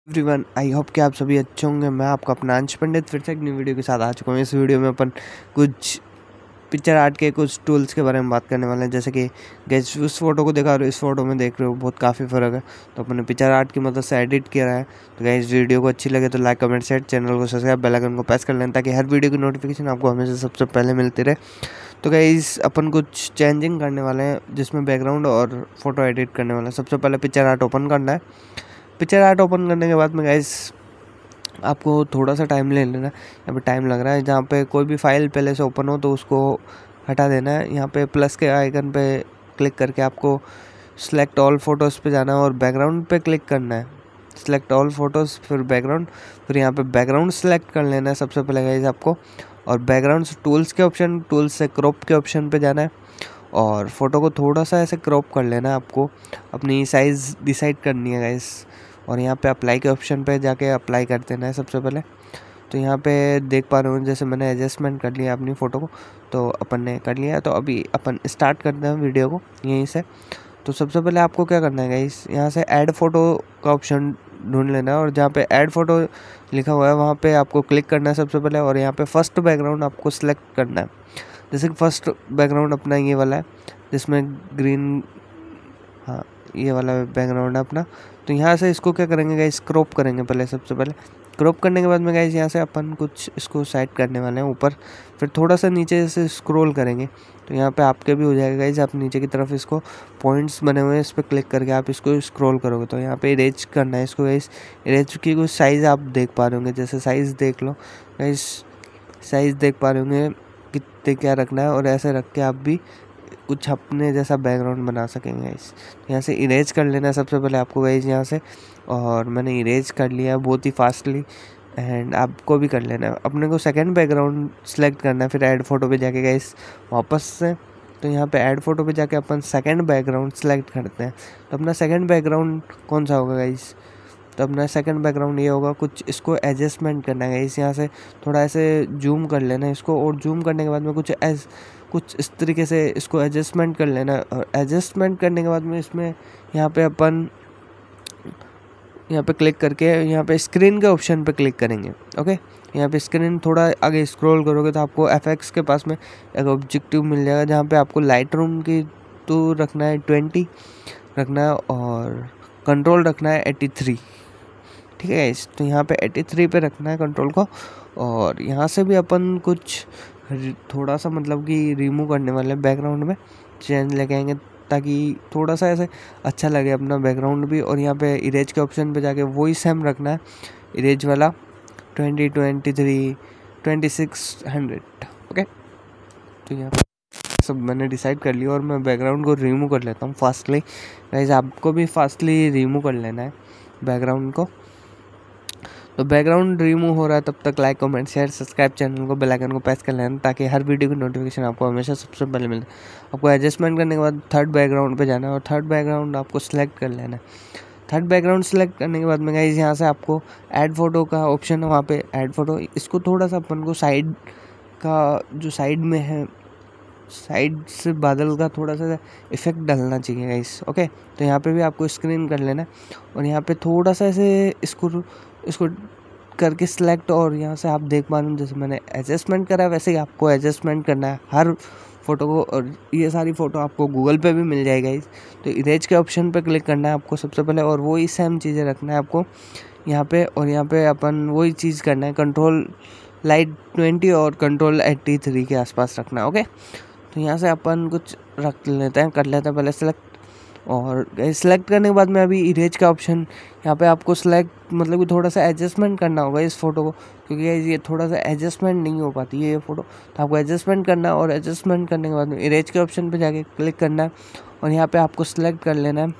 Everyone, I hope कि आप सभी अच्छे होंगे। मैं आपका अपना अंश पंडित फिर से एक न्यू वीडियो के साथ आ चुका हूँ। इस वीडियो में अपन कुछ पिक्चर आर्ट के कुछ टूल्स के बारे में बात करने वाले हैं। जैसे कि गैस उस फोटो को देखा और इस फोटो में देख रहे हो, बहुत काफ़ी फ़र्क है। तो अपन ने पिक्चर आर्ट की मदद से एडिट किया है। तो गैस वीडियो को अच्छी लगे तो लाइक कमेंट शेयर, चैनल को सब्सक्राइब, बेल आइकन को प्रेस कर लेना ताकि हर वीडियो की नोटिफिकेशन आपको हमेशा सबसे पहले मिलती रहे। तो गैस अपन कुछ चेंजिंग करने वाले हैं जिसमें बैकग्राउंड और फोटो एडिट करने वाले हैं। सबसे पहले पिक्चर आर्ट ओपन करना है। पिक्चर आर्ट ओपन करने के बाद में गाइस आपको थोड़ा सा टाइम ले लेना है। यहाँ पे टाइम लग रहा है। जहाँ पे कोई भी फाइल पहले से ओपन हो तो उसको हटा देना है। यहाँ पे प्लस के आइकन पे क्लिक करके आपको सिलेक्ट ऑल फोटोज़ पे जाना है और बैकग्राउंड पे क्लिक करना है। सिलेक्ट ऑल फोटोज़, फिर बैकग्राउंड, फिर यहाँ पे बैकग्राउंड सेलेक्ट कर लेना है सबसे पहले गाइस आपको। और बैकग्राउंड से टूल्स के ऑप्शन, टूल्स से क्रॉप के ऑप्शन पे जाना है और फोटो को थोड़ा सा ऐसे क्रॉप कर लेना है। आपको अपनी साइज़ डिसाइड करनी है गाइस। और यहाँ पे अप्लाई के ऑप्शन पे जाके अप्लाई कर देना है सबसे पहले। तो यहाँ पे देख पा रहे हो जैसे मैंने एडजस्टमेंट कर लिया अपनी फ़ोटो को, तो अपन ने कर लिया। तो अभी अपन स्टार्ट करते हैं वीडियो को यहीं से। तो सबसे पहले आपको क्या करना है गाइस, यहाँ से ऐड फ़ोटो का ऑप्शन ढूंढ लेना है और जहाँ पे ऐड फ़ोटो लिखा हुआ है वहाँ पे आपको क्लिक करना है सबसे पहले। और यहाँ पे फर्स्ट बैकग्राउंड आपको सेलेक्ट करना है। जैसे कि फर्स्ट बैकग्राउंड अपना ये वाला है जिसमें ग्रीन, हाँ ये वाला बैकग्राउंड है अपना। तो यहाँ से इसको क्या करेंगे गाइस, क्रॉप करेंगे पहले। सबसे पहले क्रॉप करने के बाद में गाइस यहाँ से अपन कुछ इसको साइड करने वाले हैं ऊपर, फिर थोड़ा सा नीचे से स्क्रॉल करेंगे तो यहाँ पे आपके भी हो जाएगा गाइस। आप नीचे की तरफ इसको पॉइंट्स बने हुए हैं, इस पर क्लिक करके आप इसको स्क्रॉल करोगे तो यहाँ पे इरेज करना है इसको गाइस। इरेज की कुछ साइज़ आप देख पा रहे होंगे, जैसे साइज़ देख लो गाइस, साइज़ देख पा रहे होंगे कितने क्या रखना है। और ऐसे रख के आप भी कुछ अपने जैसा बैकग्राउंड बना सकेंगे गाइस। यहाँ से इरेज कर लेना है सबसे पहले आपको गाइस यहाँ से। और मैंने इरेज कर लिया बहुत ही फास्टली, एंड आपको भी कर लेना है। अपने को सेकंड बैकग्राउंड सेलेक्ट करना है, फिर ऐड फोटो पे जाके गाइस वापस से। तो यहाँ पे ऐड फोटो पे जाके अपन सेकंड बैकग्राउंड सेलेक्ट करते हैं। तो अपना सेकंड बैकग्राउंड कौन सा होगा गाइस, तो अपना सेकंड बैकग्राउंड ये होगा। कुछ इसको एडजस्टमेंट करना है इस यहाँ से थोड़ा ऐसे जूम कर लेना है इसको। और जूम करने के बाद में कुछ इस तरीके से इसको एडजस्टमेंट कर लेना है। और एडजस्टमेंट करने के बाद में इसमें यहाँ पे अपन यहाँ पे क्लिक करके यहाँ पे स्क्रीन के ऑप्शन पे क्लिक करेंगे। ओके, यहाँ पे स्क्रीन थोड़ा आगे स्क्रॉल करोगे तो आपको एफएक्स के पास में एक ऑब्जेक्टिव मिल जाएगा जहाँ पे आपको लाइट रूम की तो रखना है 20 रखना है और कंट्रोल रखना है 83। ठीक है गाइस, तो यहाँ पे 83 पे रखना है कंट्रोल को। और यहाँ से भी अपन कुछ थोड़ा सा मतलब कि रिमूव करने वाले बैकग्राउंड में चेंज लेके आएंगे ताकि थोड़ा सा ऐसे अच्छा लगे अपना बैकग्राउंड भी। और यहाँ पे इरेज के ऑप्शन पे जाके वही सेम रखना है, इरेज वाला 20, 23, 2600। ओके, तो यहाँ सब मैंने डिसाइड कर लिया और मैं बैकग्राउंड को रिमूव कर लेता हूँ फास्टली। गाइस आपको भी फास्टली रिमूव कर लेना है बैकग्राउंड को। तो बैकग्राउंड रिमूव हो रहा है तब तक like comment share subscribe, channel को बेल आइकन को प्रेस कर लेना ताकि हर वीडियो की नोटिफिकेशन आपको हमेशा सबसे पहले मिले। आपको एडजस्टमेंट करने के बाद थर्ड बैकग्राउंड पे जाना है और थर्ड बैकग्राउंड आपको सेलेक्ट कर लेना है। थर्ड बैकग्राउंड सेलेक्ट करने के बाद में गाइस यहाँ से आपको ऐड फोटो का ऑप्शन है, वहाँ पे ऐड फोटो, इसको थोड़ा सा अपन को साइड का जो साइड में है, साइड से बादल का थोड़ा सा इफेक्ट डालना चाहिए गाइस। ओके, तो यहाँ पे भी आपको स्क्रीन कर लेना और यहाँ पे थोड़ा सा ऐसे इसको करके सिलेक्ट। और यहाँ से आप देख पा रहे हो जैसे मैंने एडजस्टमेंट करा है वैसे ही आपको एडजस्टमेंट करना है हर फोटो को। और ये सारी फ़ोटो आपको गूगल पे भी मिल जाएगा गाइस। तो इरेज के ऑप्शन पे क्लिक करना है आपको सबसे पहले और वही सेम चीज़ें रखना है आपको यहाँ पे। और यहाँ पे अपन वही चीज़ करना है, कंट्रोल लाइट 20 और कंट्रोल 83 के आसपास रखना है। ओके, तो यहाँ से अपन कुछ रख लेते हैं, कर लेते हैं पहले सेलेक्ट। और सेलेक्ट करने के बाद में अभी इरेज का ऑप्शन यहाँ पे आपको सेलेक्ट मतलब कि थोड़ा सा एडजस्टमेंट करना होगा इस फोटो को, क्योंकि ये थोड़ा सा एडजस्टमेंट नहीं हो पाती है ये फ़ोटो। तो आपको एडजस्टमेंट करना है और एडजस्टमेंट करने के बाद में इरेज के ऑप्शन पे जाके क्लिक करना है और यहाँ पे आपको सेलेक्ट कर लेना है।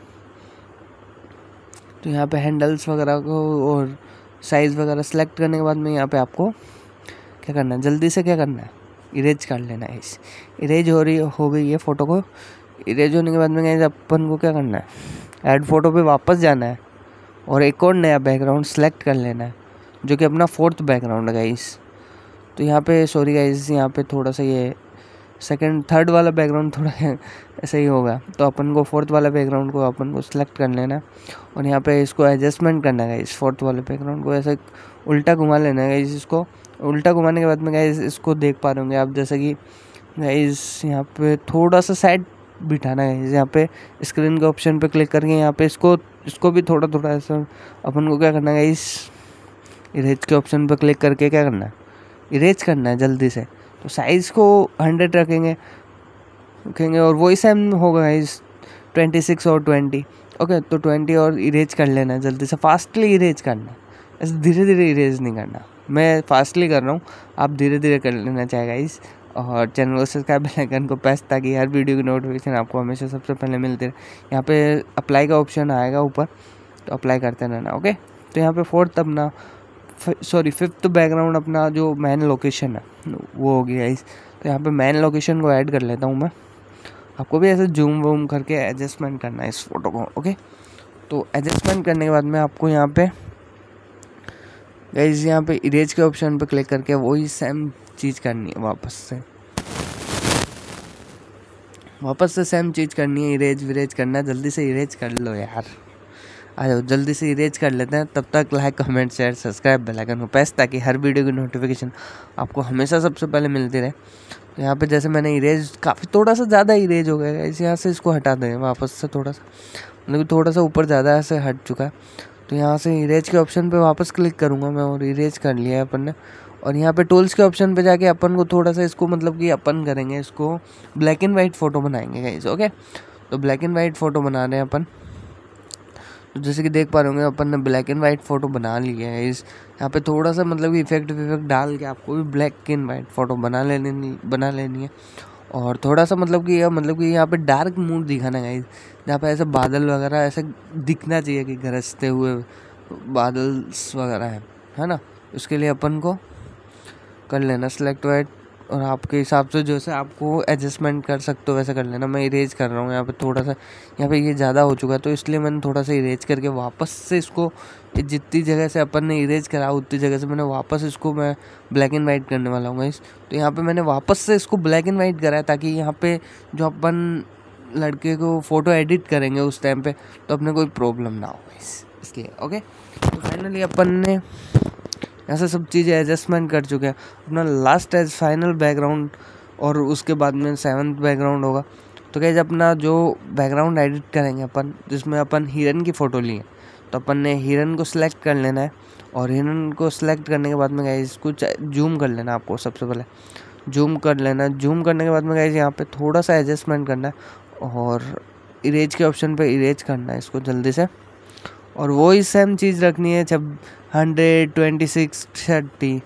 तो यहाँ पे हैंडल्स वगैरह को और साइज़ वगैरह सेलेक्ट करने के बाद में यहाँ पे आपको क्या करना है, जल्दी से क्या करना है, इरेज कर लेना है। इस इरेज हो गई है फ़ोटो को। इरेज होने के बाद में गाइस अपन को क्या करना है, ऐड फोटो पे वापस जाना है और एक और नया बैकग्राउंड सेलेक्ट कर लेना है जो कि अपना फोर्थ बैकग्राउंड है गाइस। तो यहाँ पे सॉरी गाइस, यहाँ पे थोड़ा सा ये सेकंड थर्ड वाला बैकग्राउंड थोड़ा ऐसे ही होगा, तो अपन को फोर्थ वाला बैकग्राउंड को अपन को सिलेक्ट कर लेना और यहाँ पे इसको एडजस्टमेंट करना है। इस फोर्थ वाले बैकग्राउंड को ऐसे उल्टा घुमा लेना है। इसको उल्टा घुमाने के बाद में गाइस इसको देख पा रहे होंगे आप, जैसे कि गाइस यहाँ पे थोड़ा सा साइड बिठाना है। यहाँ पे स्क्रीन के ऑप्शन पे क्लिक करके यहाँ पे इसको भी थोड़ा थोड़ा ऐसा अपन को क्या करना है गाइस, इरेज के ऑप्शन पे क्लिक करके क्या करना है, इरेज करना है जल्दी से। तो साइज़ को 100 रखेंगे और वही सेम होगा गाइस 26 और 20। ओके, तो 20 और इरेज कर लेना है जल्दी से, फास्टली इरेज करना है, ऐसे धीरे धीरे इरेज नहीं करना। मैं फास्टली कर रहा हूँ, आप धीरे धीरे कर लेना चाहिए गाइस। और चैनल को सब्सक्राइब, बेल आइकन को प्रेस, ताकि हर वीडियो की नोटिफिकेशन आपको हमेशा सबसे पहले मिलती रहे। यहाँ पे अप्लाई का ऑप्शन आएगा ऊपर, तो अप्लाई करते रहना। ओके, तो यहाँ पे फिफ्थ बैकग्राउंड अपना जो मेन लोकेशन है वो हो गया गाइस। तो यहाँ पे मेन लोकेशन को ऐड कर लेता हूँ मैं। आपको भी ऐसे जूम वूम करके एडजस्टमेंट करना है इस फोटो को। ओके, तो एडजस्टमेंट करने के बाद में आपको यहाँ पे गाइस यहाँ पे इरेज के ऑप्शन पे क्लिक करके वही सेम चीज़ करनी है, वापस से सेम चीज़ करनी है, इरेज विरेज करना है। जल्दी से इरेज कर लो यार, आ जाओ जल्दी से इरेज कर लेते हैं। तब तक like comment share subscribe bell icon को प्रेस, ताकि हर वीडियो की नोटिफिकेशन आपको हमेशा सबसे पहले मिलती रहे। तो यहाँ पे जैसे मैंने इरेज काफ़ी थोड़ा सा ज़्यादा इरेज हो गया, इस यहाँ से इसको हटा दें वापस से, थोड़ा सा मतलब कि थोड़ा सा ऊपर ज़्यादा ऐसे हट चुका है। तो यहाँ से इरेज के ऑप्शन पे वापस क्लिक करूँगा मैं और इरेज कर लिया है अपन ने। और यहाँ पे टूल्स के ऑप्शन पे जाके अपन को थोड़ा सा इसको मतलब कि अपन करेंगे इसको ब्लैक एंड वाइट फ़ोटो बनाएंगे गाइस। ओके, तो ब्लैक एंड वाइट फ़ोटो बना रहे हैं अपन। तो जैसे कि देख पा रहे होंगे अपन ने ब्लैक एंड वाइट फ़ोटो बना लिया है। यहाँ पे थोड़ा सा मतलब कि इफेक्ट डाल के आपको भी ब्लैक एंड वाइट फ़ोटो बना लेनी है। और थोड़ा सा मतलब कि यहाँ पे डार्क मूड दिखाना है, जहाँ पे ऐसे बादल वगैरह ऐसे दिखना चाहिए कि गरजते हुए बादल्स वगैरह है ना। उसके लिए अपन को कर लेना सिलेक्ट वाइट, और आपके हिसाब से जैसे आपको एडजस्टमेंट कर सकते हो वैसे कर लेना। मैं इरेज कर रहा हूँ यहाँ पे थोड़ा सा, यहाँ पे ये ज़्यादा हो चुका है, तो इसलिए मैंने थोड़ा सा इरेज करके वापस से इसको जितनी जगह से अपन ने इरेज करा उतनी जगह से मैंने वापस इसको मैं ब्लैक एंड वाइट करने वाला हूँ गाइस। तो यहाँ पे मैंने वापस से इसको ब्लैक एंड वाइट करा है, ताकि यहाँ पे जो अपन लड़के को फ़ोटो एडिट करेंगे उस टाइम पे तो अपने कोई प्रॉब्लम ना हो इसलिए। ओके, तो फाइनली अपन ने ऐसा सब चीज़ें एडजस्टमेंट कर चुके हैं। अपना लास्ट एज फाइनल बैकग्राउंड और उसके बाद में 7th बैकग्राउंड होगा। तो गाइस अपना जो बैकग्राउंड एडिट करेंगे अपन, जिसमें अपन हिरन की फ़ोटो लिए, तो अपन ने हिरन को सिलेक्ट कर लेना है। और हिरन को सिलेक्ट करने के बाद में गाइस कुछ जूम कर लेना, आपको सबसे पहले जूम कर लेना। जूम करने के बाद में गाइस यहाँ पे थोड़ा सा एडजस्टमेंट करना है और इरेज के ऑप्शन पे इरेज करना है इसको जल्दी से। और वही सेम चीज़ रखनी है 100 26 30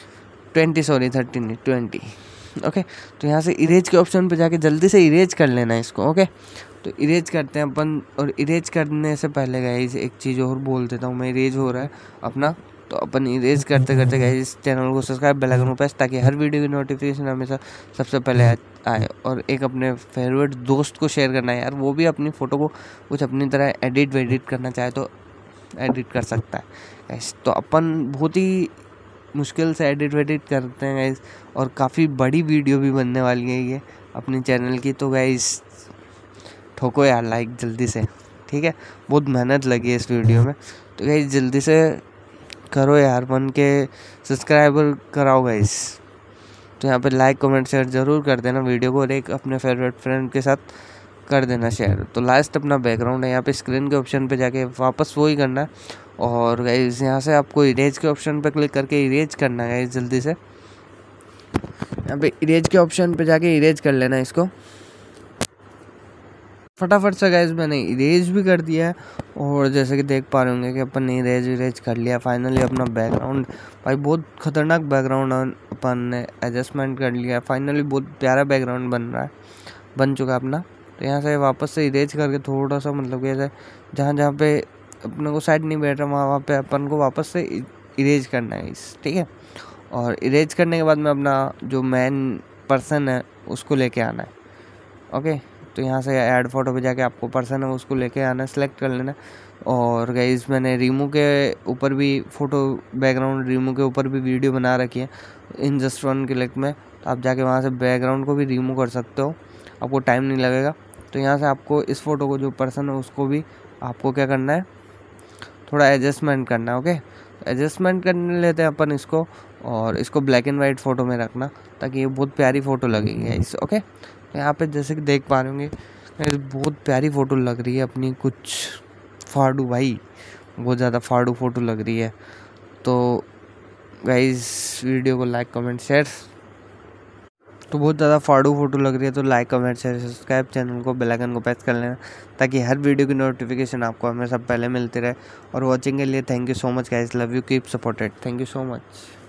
30 नहीं 20। ओके, तो यहाँ से इरेज के ऑप्शन पे जाके जल्दी से इरेज कर लेना है इसको। ओके, तो इरेज करते हैं अपन। और इरेज करने से पहले गाइस एक चीज़ और बोल देता हूँ मैं, इरेज हो रहा है अपना, तो अपन इरेज करते करते गाइस चैनल को सब्सक्राइब बेल आइकन को प्रेस, ताकि हर वीडियो की नोटिफिकेशन हमेशा सबसे पहले आए। और एक अपने फेवरेट दोस्त को शेयर करना है यार, वो भी अपनी फ़ोटो को कुछ अपनी तरह एडिट वेडिट करना चाहे तो एडिट कर सकता है गाइस। तो अपन बहुत ही मुश्किल से एडिट वेडिट करते हैं गाइस, और काफ़ी बड़ी वीडियो भी बनने वाली है ये अपनी चैनल की। तो गाइस ठोको यार लाइक जल्दी से, ठीक है, बहुत मेहनत लगी है इस वीडियो में। तो गाइस जल्दी से करो यार, बन के सब्सक्राइबर कराओ गाइस। तो यहाँ पे लाइक कमेंट शेयर ज़रूर कर देना वीडियो को, और एक अपने फेवरेट फ्रेंड के साथ कर देना शेयर। तो लास्ट अपना बैकग्राउंड है, यहाँ पे स्क्रीन के ऑप्शन पे जाके वापस वही करना है। और गाइस यहाँ से आपको इरेज के ऑप्शन पे क्लिक करके इरेज करना है गाइस जल्दी से। यहाँ पे इरेज के ऑप्शन पे जाके इरेज कर लेना इसको फटाफट से गाइस। मैंने इरेज भी कर दिया है, और जैसे कि देख पा रहे होंगे कि अपन ने इरेज कर लिया फाइनली अपना बैकग्राउंड। भाई बहुत खतरनाक बैकग्राउंड अपन ने एडजस्टमेंट कर लिया, फाइनली बहुत प्यारा बैकग्राउंड बन चुका अपना। तो यहाँ से वापस से इरेज करके थोड़ा सा मतलब कि ऐसे जहाँ पे अपने को साइड नहीं बैठ रहा वहाँ पे अपन को वापस से इरेज करना है ठीक है। और इरेज करने के बाद में अपना जो मेन पर्सन है उसको लेके आना है। ओके, तो यहाँ से ऐड फोटो पे जाके आपको पर्सन है उसको लेके आना, सेलेक्ट कर लेना। और गाइस मैंने रिमूव के ऊपर भी फ़ोटो बैकग्राउंड रिमूव के ऊपर भी वीडियो बना रखी है इन जस्ट वन क्लिक में, तो आप जाके वहाँ से बैकग्राउंड को भी रिमूव कर सकते हो, आपको टाइम नहीं लगेगा। तो यहाँ से आपको इस फ़ोटो को जो पर्सन है उसको भी आपको क्या करना है, थोड़ा एडजस्टमेंट करना है। ओके, एडजस्टमेंट करने लेते हैं अपन इसको, और इसको ब्लैक एंड वाइट फ़ोटो में रखना ताकि ये बहुत प्यारी फ़ोटो लगेगी इस। ओके, तो यहाँ पे जैसे कि देख पा रहे होंगे बहुत प्यारी फ़ोटो लग रही है अपनी, कुछ फाड़ू भाई, बहुत ज़्यादा फाड़ू फ़ोटो लग रही है। तो गाइस वीडियो को लाइक कमेंट शेयर, तो बहुत ज़्यादा फाड़ू फोटो लग रही है तो like comment share subscribe, channel को बेल आइकन को प्रेस कर लेना ताकि हर वीडियो की नोटिफिकेशन आपको हमेशा पहले मिलती रहे। और वॉचिंग के लिए thank you so much guys, love you, keep supported, thank you so much.